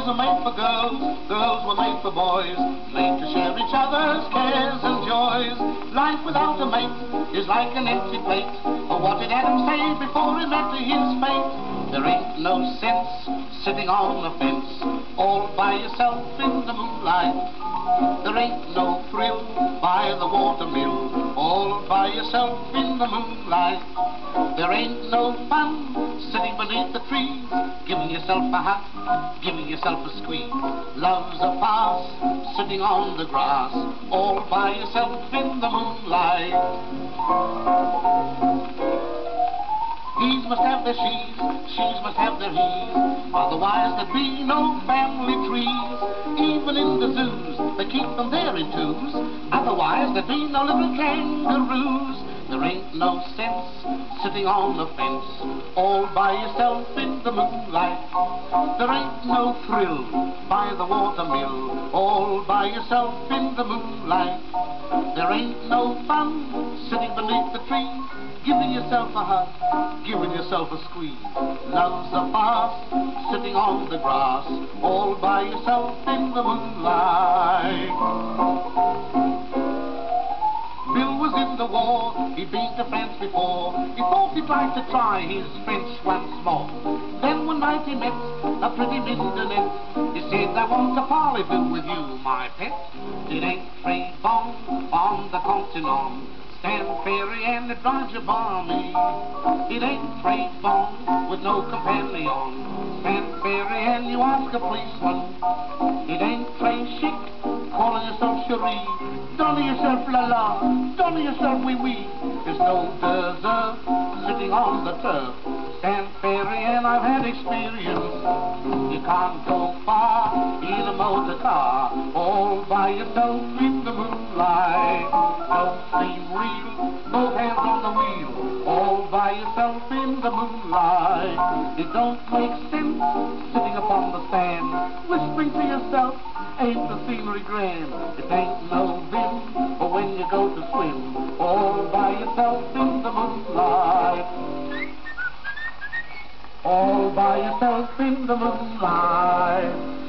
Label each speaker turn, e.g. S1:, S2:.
S1: Boys are made for girls, girls were made for boys, made to share each other's cares and joys. Life without a mate is like an empty plate. Or what did Adam say before he met his fate? There ain't no sense sitting on a fence all by yourself in the moonlight. There ain't no thrill by the watermill all by yourself in the moonlight. There ain't no fun sitting beneath the trees, giving yourself a hug, giving yourself a squeeze. Love's a farce sitting on the grass all by yourself in the moonlight. He's must have their she's must have their he's, otherwise there'd be no family trees. Even in the zoos, they keep them there in twos, otherwise there'd be no little kangaroos. There ain't no sense sitting on the fence all by yourself in the moonlight. There ain't no thrill by the watermill all by yourself in the moonlight. There ain't no fun sitting beneath the trees, giving yourself a hug, giving yourself a squeeze. Love's a farce sitting on the grass all by yourself in the moonlight. Bill was in the war, he'd been to France before. He thought he'd like to try his French once more. Then one night he met a pretty midinette. He said, I want to parlez-vous with you, my pet. It ain't très bon on the continent, stand ferry and it drives you balmy. It ain't très bon with no companion, stand ferry and you ask a policeman. It ain't très chic calling yourself cherie, donner yourself la la, donner yourself wee wee. There's no dessert sitting on the turf, stand ferry and I've had experience. You can't go far in a motor car all by yourself in the moonlight. Don't seem real, both hands on the wheel all by yourself in the moonlight. It don't make sense sitting upon the sand whispering to yourself, ain't the scenery grand? It ain't no vim but when you go to swim all by yourself in the moonlight. All by yourself in the moonlight.